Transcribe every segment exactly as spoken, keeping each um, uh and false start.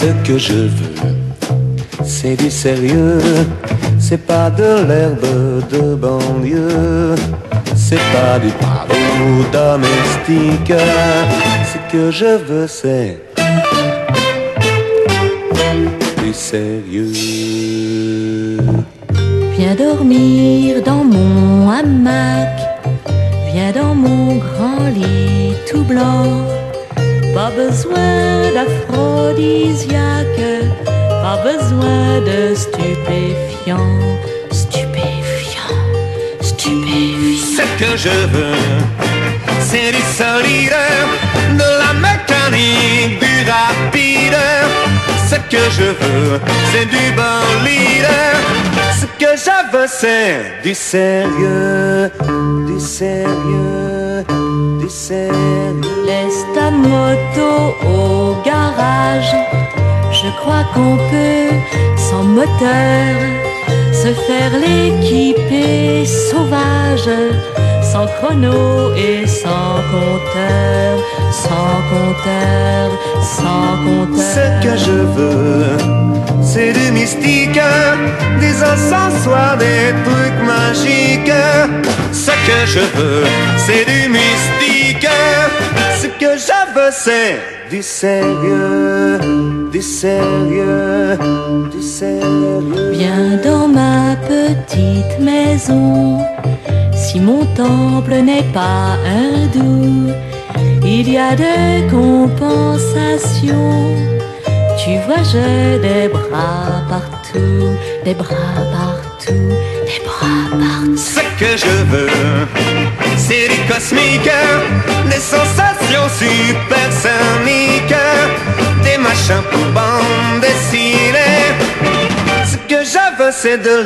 Ce que je veux, c'est du sérieux. C'est pas de l'herbe de banlieue. C'est pas du palo domestique. Ce que je veux, c'est du sérieux. Viens dormir dans mon hamac, viens dans mon grand lit tout blanc. Pas besoin d'aphrodisiaque, pas besoin de stupéfiant, stupéfiant, stupéfiant. Ce que je veux, c'est du solide, de la mécanique, du rapide. Ce que je veux, c'est du bolide. Ce que je veux, c'est du sérieux, du sérieux, du sérieux. Laisse ta moto au garage, je crois qu'on peut, sans moteur, se faire l'équipée sauvage, sans chrono et sans compteur, sans compteur, sans compteur. Ce que je veux, c'est du mystique, des encensoirs, des trucs magiques. Ce que je veux, c'est du mystique. Ce que je veux, c'est du sérieux, du sérieux, du sérieux. Viens dans ma petite maison, si mon temple n'est pas hindou, il y a des compensations. Tu vois, j'ai des bras partout, des bras partout, des bras partout. Ce que je veux, c'est du cosmique, des sensations supersoniques, des machins pour bande dessinée. Ce que je veux, c'est de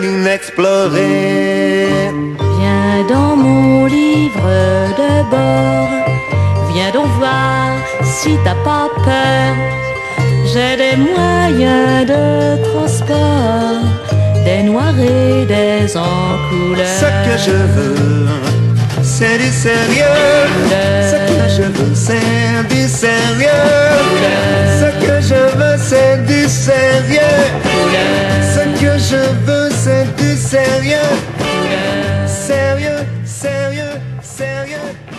l'inexploré. Viens dans mon livre de bord, viens donc voir si t'as pas peur. J'ai des moyens de transport, des noirs et des en couleur. Ce que je veux, c'est du sérieux. Ce que je veux, c'est du sérieux. Ce que je veux, c'est du sérieux. Ce que je veux, c'est du sérieux. Sérieux, sérieux, sérieux.